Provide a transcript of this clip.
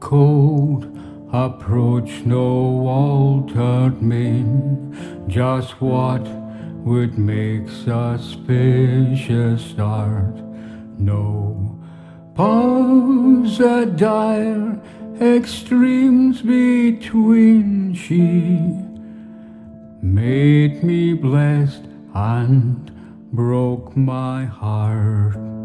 cold approach, no altered mien, just what would make suspicious start. No pause at dire extremes between. She made me blessed and broke my heart.